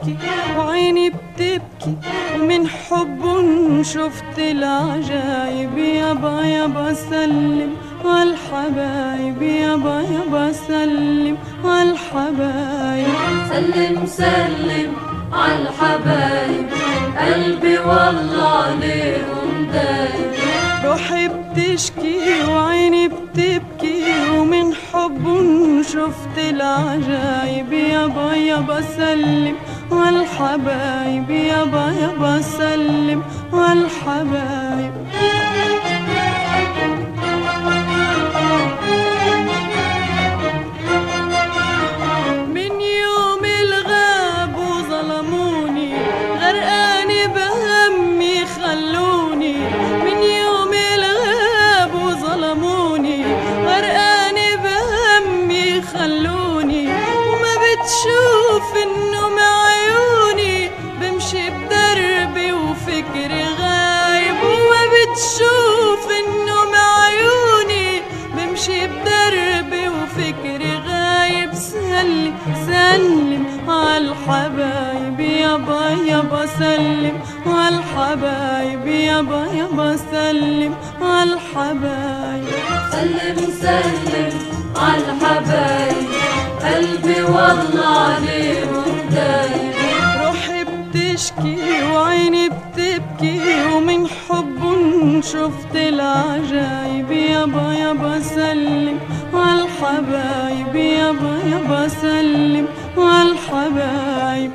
تشكي وعيني بتبكي ومن حبه شفت العجايب. يابا يابا سلم عالحبايب، يابا يابا سلم عالحبايب. سلم سلم عالحبايب، قلبي والله عليهم دايب. روحي بتشكي وعيني بتبكي ومن حبه شفت العجايب. يابا يابا سلم عالحبايب، يابا يابا سلم عالحبايب. من يوم الغاب وظلموني غرقانة بهمي خلوني. من يوم الغاب وظلموني غرقانة بهمي خلوني. وما بتشوف انه معيوني بمشي بدربي وفكري غايب. وما بتشوف انه معيوني بمشي بدربي وفكري غايب. سلم سلم عالحبايب، يابا يابا سلم عالحبايب، يابا يابا سلم عالحبايب. سلم سلم عالحبايب، قلبي والله عليهم دايب. روحي بتشكي وعيني بتبكي ومن حبه شفت العجايب. يابا يابا سلم عالحبايب، يابا يابا سلم عالحبايب.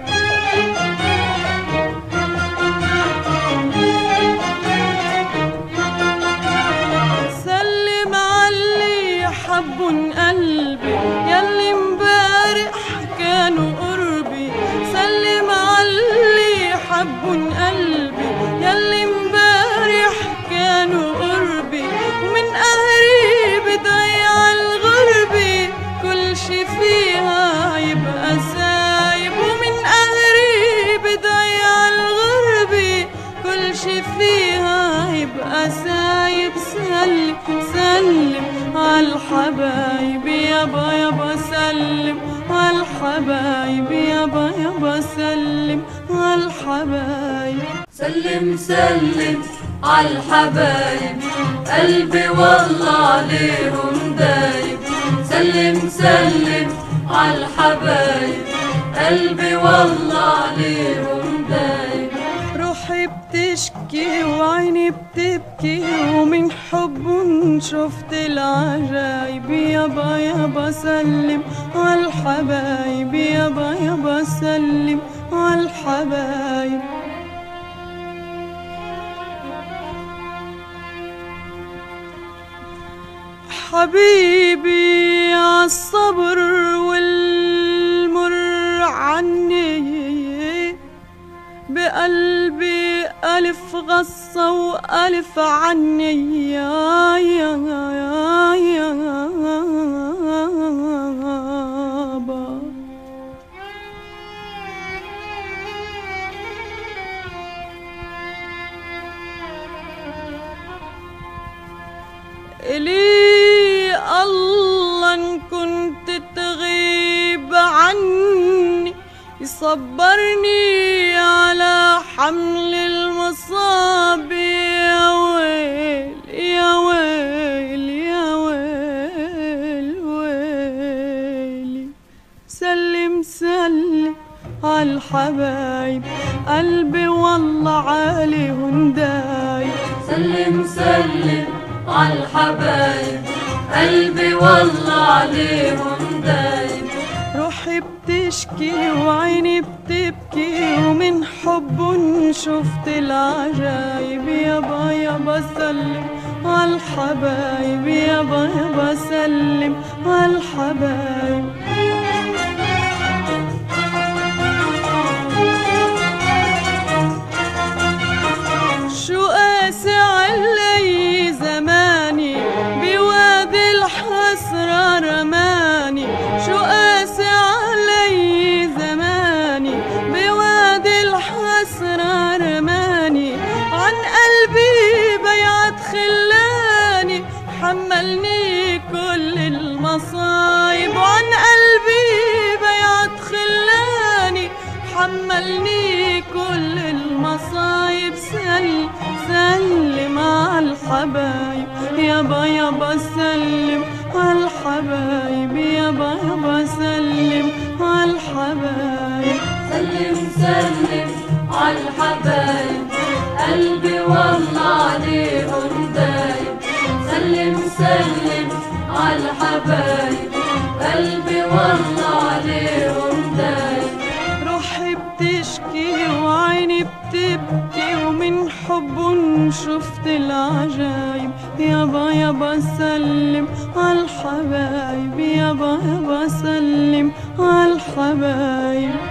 سلم عاللي حبن قلبي ياللي امبارح كانوا قربي. سلم عاللي حبن قلبي ياللي امبارح كانوا قربي. ومن قريب ضيع الغربي كل شي فيها يبقى سايب. ومن قريب ضيع الغربي كل شي فيها يبقى سايب. سلم سلم عالحبايب، يابا يابا سلم عالحبايب، يابا يابا سلم عالحبايب. سلم سلم عالحبايب، قلبي والله عليهم دايب. سلم سلم عالحبايب، قلبي والله عليهم دايب. روحي بتشكي وعيني بتبكي ومن حبه شفت العجايب. يابا يابا سلم عالحبايب، يابا يابا سلم عالحبايب. حبيبي عالصبر والمر عني، بقلبي ألف غصة وألف عني. يا يابا إلي الله إن كنت تغيب عني يصبرني على حمل المصاب. يا ويل يا ويل يا ويل ويلي. سلم سلم عالحبايب، قلبي والله عليهم دايب. سلم سلم عالحبايب، قلبي والله عليهم دايب. روحي بتشكي وعيني بتبكي ومن حبه شفت العجايب. يابا يابا سلم عالحبايب، يابا يابا سلم عالحبايب. شو قاسي علي زماني بوادي الحسرة رماني. شو قاسي علي زماني بوادي الحسرة رماني. عن قلبي بيعت خلاني حملني كل المصايب. وعن عالحبايب يابا يابا سلم عالحبايب يابا يابا سلم عالحبايب سلم سلم عالحبايب قلبي والله عليهم دايب سلم سلم عالحبايب قلبي والله عليهم دايب روحي بتشكي وعيني بتبكي ومن حبهم شفت العجايب يابا يابا سلم عالحبايب يابا يابا سلم عالحبايب